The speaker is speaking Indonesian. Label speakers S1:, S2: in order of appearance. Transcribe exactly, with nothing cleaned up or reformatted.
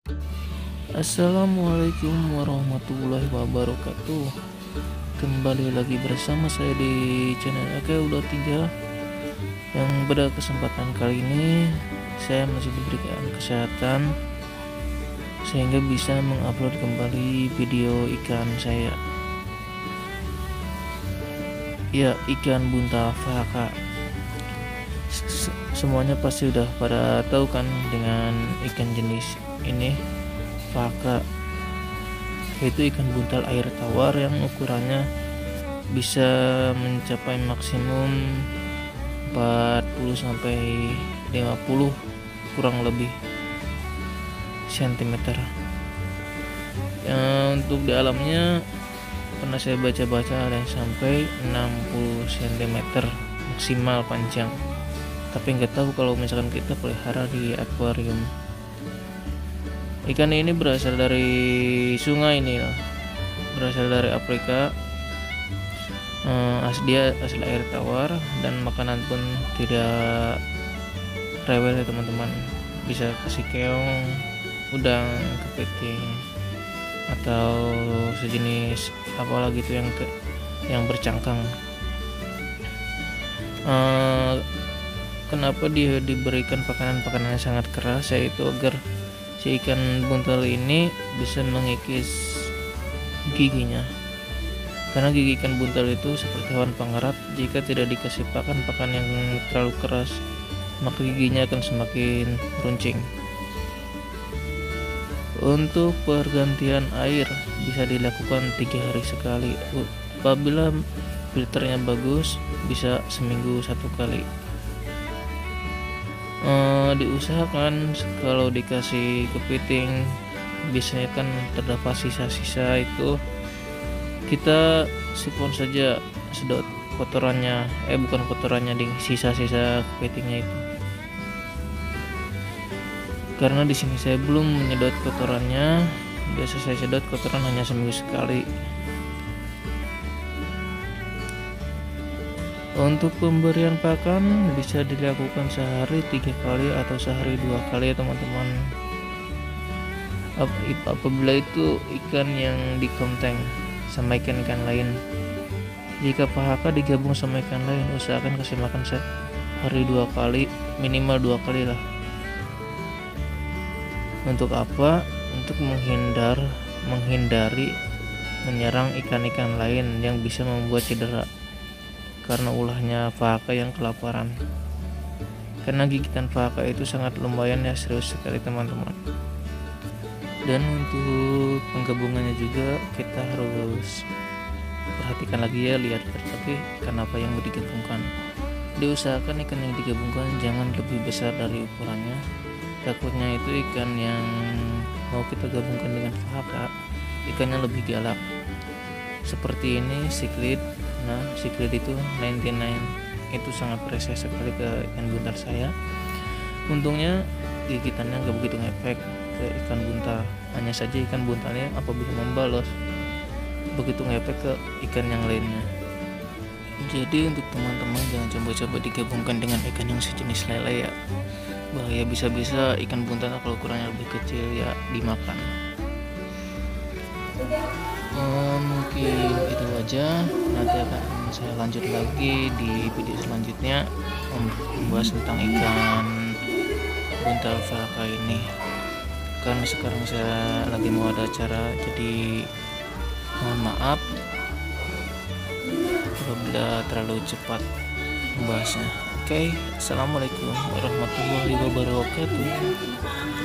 S1: Assalamualaikum warahmatullahi wabarakatuh. Kembali lagi bersama saya di channel A K Udah tiga. Yang pada kesempatan kali ini saya masih diberikan kesehatan sehingga bisa mengupload kembali video ikan saya. Ya, ikan buntal faka. Semuanya pasti udah pada tahu kan dengan ikan jenis ini, faka, yaitu ikan buntal air tawar yang ukurannya bisa mencapai maksimum empat puluh sampai lima puluh kurang lebih sentimeter. Ya, untuk di alamnya pernah saya baca-baca ada yang sampai enam puluh sentimeter maksimal panjang, tapi nggak tahu kalau misalkan kita pelihara di akuarium. Ikan ini berasal dari sungai ini, berasal dari Afrika. Eh, as dia asli air tawar dan makanan pun tidak rewel ya teman-teman. Bisa kasih keong, udang, kepiting, atau sejenis apalagi itu yang ke, yang bercangkang. Eh, kenapa dia diberikan pakanan-pakanan yang sangat keras, yaitu agar si ikan buntal ini bisa mengikis giginya, karena gigi ikan buntal itu seperti hewan pengerat. Jika tidak dikasih pakan pakan yang terlalu keras, maka giginya akan semakin runcing. Untuk pergantian air bisa dilakukan tiga hari sekali. Apabila filternya bagus, bisa seminggu satu kali. Uh, diusahakan kalau dikasih kepiting, biasanya kan terdapat sisa-sisa, itu kita sipon saja, sedot kotorannya, eh bukan kotorannya, ding, sisa-sisa kepitingnya itu. Karena di sini saya belum menyedot kotorannya, biasa saya sedot kotoran hanya seminggu sekali. Untuk pemberian pakan bisa dilakukan sehari tiga kali atau sehari dua kali ya teman-teman. Apabila itu ikan yang dikonteng sama ikan-ikan lain. Jika phaka digabung sama ikan lain, usahakan kasih makan sehari dua kali, minimal dua kali lah. Untuk apa? Untuk menghindar menghindari menyerang ikan-ikan lain yang bisa membuat cedera karena ulahnya phaka yang kelaparan. Karena gigitan phaka itu sangat lumayan ya, serius sekali teman-teman. Dan untuk penggabungannya juga kita harus perhatikan lagi ya, lihat tapi ikan apa yang mau digabungkan. Diusahakan ikan yang digabungkan jangan lebih besar dari ukurannya, takutnya itu ikan yang mau kita gabungkan dengan phaka ikannya lebih galak. Seperti ini siklid. Nah, siklid itu sembilan puluh sembilan itu sangat rese sekali ke ikan buntal saya. Untungnya gigitannya nggak begitu ngefek ke ikan buntal, hanya saja ikan buntalnya apabila membalos begitu ngefek ke ikan yang lainnya. Jadi untuk teman-teman jangan coba-coba digabungkan dengan ikan yang sejenis lele ya, bahaya, bisa-bisa ikan buntal kalau ukurannya lebih kecil ya dimakan. Oh, mungkin itu aja, nanti akan saya lanjut lagi di video selanjutnya membahas tentang ikan buntal phaka ini. Karena sekarang saya lagi mau ada acara, jadi mohon maaf apabila terlalu cepat membahasnya. Oke, assalamualaikum warahmatullahi wabarakatuh.